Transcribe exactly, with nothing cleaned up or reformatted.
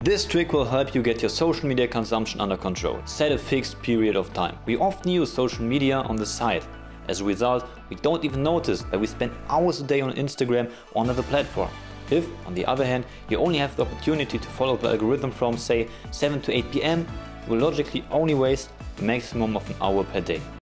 This trick will help you get your social media consumption under control. Set a fixed period of time. We often use social media on the side. As a result, we don't even notice that we spend hours a day on Instagram or another platform. If, on the other hand, you only have the opportunity to follow the algorithm from, say, seven to eight p m, you will logically only waste a maximum of an hour per day.